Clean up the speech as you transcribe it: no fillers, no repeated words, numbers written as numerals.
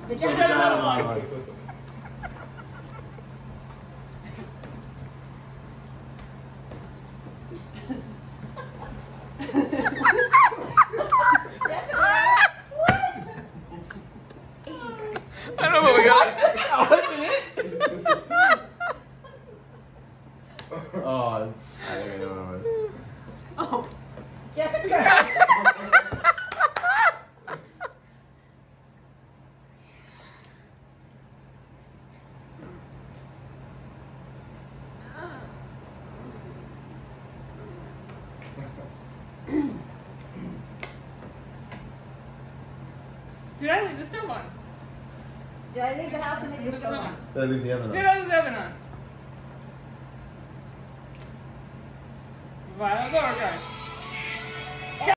Pajamas. I don't know what we got. That wasn't it? Oh, I think I know what it was. Oh, Jessica. Did I leave the stove on? Did I leave the house and leave the stove on? Did I leave the oven on? Did I leave the oven on? Violent overtime.